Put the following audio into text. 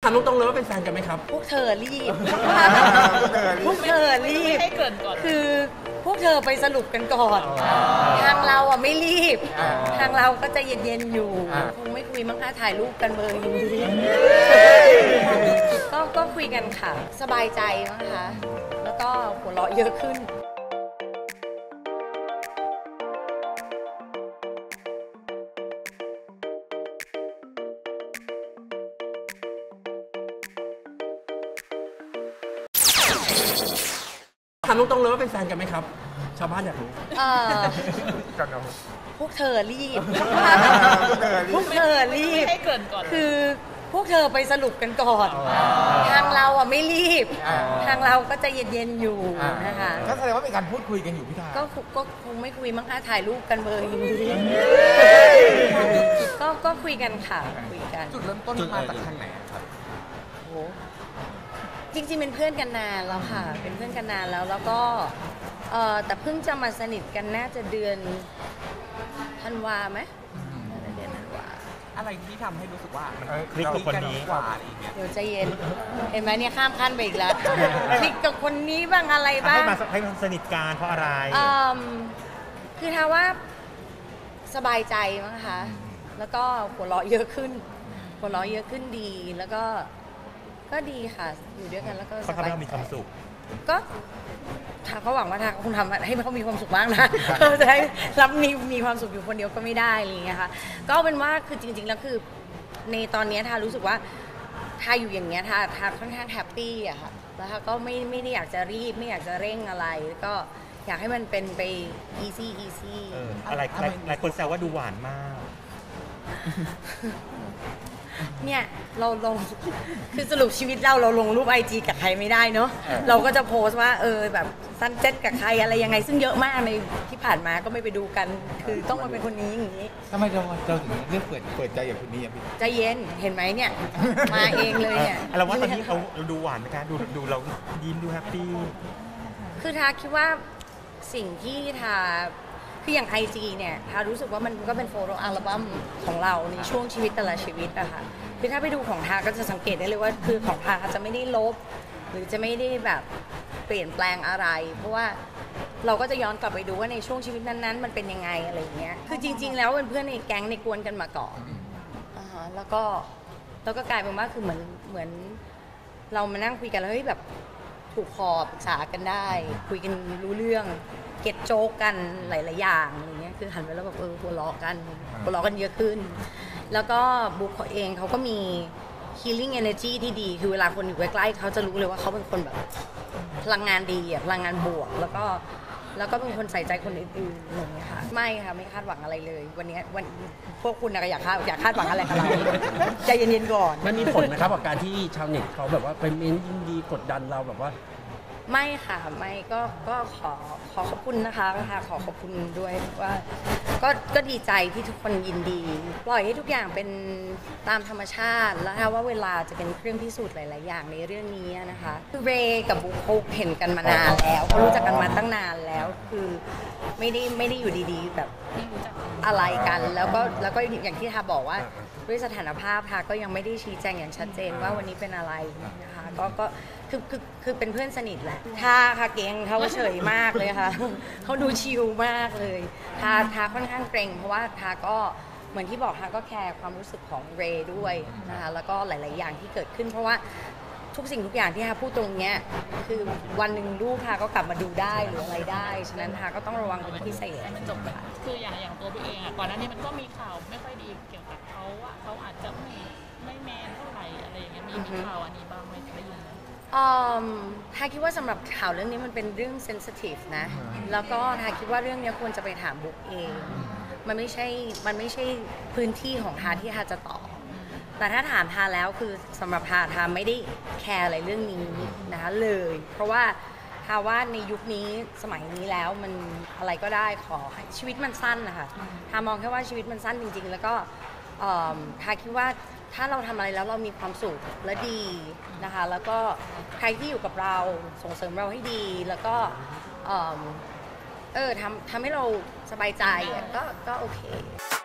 ามตรงๆเลยว่าเป็นแฟนกันไหมครับพวกเธอรีบพวกเธอรีบให้เกินก่อนคือพวกเธอไปสรุปกันก่อนทางเราอ่ะไม่รีบทางเราก็จะเย็นๆอยู่คงไม่คุยมั้งคะถ่ายรูปกันเบอร์อยู่ก็คุยกันค่ะสบายใจมั้งคะแล้วก็หัวเราะเยอะขึ้นถามตรงๆเลยว่าเป็นแฟนกันไหมครับชาวบ้านอยากรู้พวกเธอรีบพวกเธอรีบให้เกินก่อนคือพวกเธอไปสรุปกันก่อนทางเราอ่ะไม่รีบทางเราก็จะเย็นๆอยู่นะคะก็แสดงว่ามีการพูดคุยกันอยู่พี่ทาก็คงไม่คุยมั้งคะถ่ายรูปกันเบอร์อยู่ก็คุยกันค่ะคุยกันจุดเริ่มต้นมาจากทางไหนครับโอ้จริงๆเป็นเพื่อนกันนานแล้วค่ะเป็นเพื่อนกันนานแล้วก็แต่เพิ่งจะมาสนิทกันน่าจะเดือนธันวาไหมเดือนธันวาอะไรที่ทำให้รู้สึกว่ามันคลิกกับคนนี้กว่าอะไรอย่างเงี้ยเดี๋ยวใจเย็นเห็นไหมเนี่ยข้ามขั้นไปอีกแล้วคลิกกับคนนี้บ้างอะไรบ้างให้มันสนิทกันเพราะอะไรคือถ้าว่าสบายใจมั้งคะแล้วก็หัวเราะเยอะขึ้นดีแล้วก็ดีค่ะอยู่ด้วยกันแล้วก็เขาทำให้เรามีความสุขก็เขาหวังว่าคงทำให้เขามีความสุขบ้างนะจะให้รับมีความสุขอยู่คนเดียวก็ไม่ได้อะไรอย่างเงี้ยค่ะก็เป็นว่าคือจริงๆแล้วคือในตอนนี้ทารู้สึกว่าทาอยู่อย่างเงี้ยทาค่อนข้างแฮปปี้อะค่ะแล้วทาก็ไม่ได้อยากจะรีบไม่อยากจะเร่งอะไรก็อยากให้มันเป็นไป easy อะไรหลายคนแซวว่าดูหวานมากเนี่ยเราคือสรุปชีวิตเราลงรูป IG กับใครไม่ได้เนาะเราก็จะโพสต์ว่าแบบซันเซ็ตกับใครอะไรยังไงซึ่งเยอะมากในที่ผ่านมาก็ไม่ไปดูกันคือต้องมาเป็นคนนี้อย่างนี้ทำไมเราถึงเลือกเปิดใจอย่างคนนี้อ่ะพี่ใจเย็นเห็นไหมเนี่ยมาเองเลยเนี่ยเราว่าตอนนี้เราดูหวานไหมคะดูเรายิ้มดูแฮปปี้คือทาคิดว่าสิ่งที่ทาคืออย่าง IG เนี่ยทารู้สึกว่ามันก็เป็นโฟโต้อัลบั้มของเราในช่วงชีวิตแต่ละชีวิตอะค่ะคือถ้าไปดูของทาก็จะสังเกตได้เลยว่าคือของทาจะไม่ได้ลบหรือจะไม่ได้แบบเปลี่ยนแปลงอะไรเพราะว่าเราก็จะย้อนกลับไปดูว่าในช่วงชีวิตนั้นๆมันเป็นยังไงอะไรอย่างเงี้ยคือจริงๆแล้วเป็นเพื่อนในแก๊งในกวนกันมาก่อนแล้วก็กลายเป็นว่าคือเหมือนเรามานั่งคุยกันแล้วเฮ้ยแบบถูกคอปรึกษากันได้คุยกันรู้เรื่องเก็ตโจ๊กกันหลายๆอย่างอะไรเงี้ยคือหันไปแล้วแบบหัวเราะกันเยอะขึ้นแล้วก็บุ๊กเองเขาก็มี healing energy ที่ดีคือเวลาคนอยู่ใกล้ๆเขาจะรู้เลยว่าเขาเป็นคนแบบพลังงานดีพลังงานบวกแล้วก็เป็นคนใส่ใจคนอื่นๆอย่างเงี้ยค่ะไม่ค่ะไม่คาดหวังอะไรเลยวันพวกคุณอยากคาดหวังอะไรกับเราใจเย็นๆก่อนมันมีผลไหมครับกับการที่ชาวเน็ตเขาแบบว่าไปเม้นยินดีกดดันเราแบบว่าไม่ค่ะไม่ก็ขอขอบคุณนะคะขอขอบคุณด้วยว่าก็ดีใจที่ทุกคนยินดีปล่อยให้ทุกอย่างเป็นตามธรรมชาติแล้วว่าเวลาจะเป็นเครื่องพิสูจน์หลายๆอย่างในเรื่องนี้นะคะคือเรย์กับบุ๊คเขาเห็นกันมานานแล้วเขารู้จักกันมาตั้งนานแล้วคือไม่ได้อยู่ดีๆแบบอะไรกันแล้วก็อย่างที่ทาบอกว่าด้วยสถานภาพทาก็ยังไม่ได้ชี้แจงอย่างชัดเจนว่าวันนี้เป็นอะไรนะคะก็คือเป็นเพื่อนสนิทแหละทาค่ะเก่งเขาเฉยมากเลยค่ะเขาดูชิลมากเลยทาค่อนข้างเกรงเพราะว่าทาก็เหมือนที่บอกทาก็แคร์ความรู้สึกของเรย์ด้วยนะคะแล้วก็หลายๆอย่างที่เกิดขึ้นเพราะว่าทุกสิ่งทุกอย่างที่ทาพูดตรงเนี้ยคือวันหนึ่งลูกทาก็กลับมาดูได้หรืออะไรได้ฉะนั้นทาก็ต้องระวังเป็นพิเศษมันจบค่ะคืออย่างตัวพี่เองอ่ะก่อนหน้านี้มันก็มีข่าวไม่ค่อยดีเกี่ยวกับเขาว่าเขาอาจจะไม่แมนเท่าไหร่อะไรอย่างเงี้ยมีข่าวอันนี้บ้างไหมได้ยินทาคิดว่าสำหรับข่าวเรื่องนี้มันเป็นเรื่องเซนซิทีฟนะแล้วก็ทาคิดว่าเรื่องนี้ควรจะไปถามบุ๊กเองมันไม่ใช่พื้นที่ของทาที่ทาจะตอบแต่ถ้าถามทาแล้วคือสำหรับทาไม่ได้แคร์อะไรเรื่องนี้นะคะเลยเพราะว่าทาว่าในยุคนี้สมัยนี้แล้วมันอะไรก็ได้ขอให้ชีวิตมันสั้นนะคะทามองแค่ว่าชีวิตมันสั้นจริงๆแล้วก็ทาคิดว่าถ้าเราทำอะไรแล้วเรามีความสุขและดีนะคะแล้วก็ใครที่อยู่กับเราส่งเสริมเราให้ดีแล้วก็ทำให้เราสบายใจก็โอเค